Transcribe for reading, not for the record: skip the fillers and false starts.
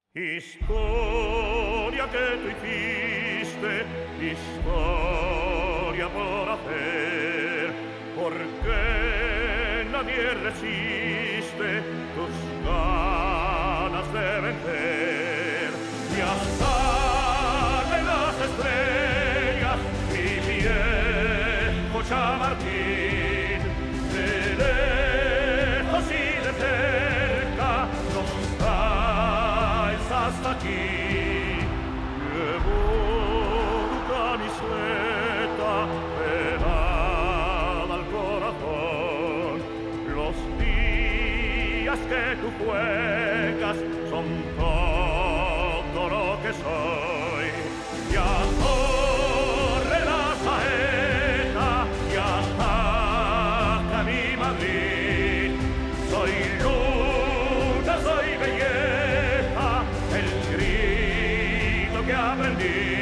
Historia que tú hiciste, historia por hacer, porque nadie resiste tus ganas de vencer. Y hasta en las estrellas, mi viejo Chamartín, de lejos y de cerca, nos traes hasta aquí. Llevo tu camiseta pegada al corazón. Los días que tú juegas son todo lo que soy. Ya corre la saeta y ataca mi Madrid. Soy lucha, soy belleza, el grito que aprendí.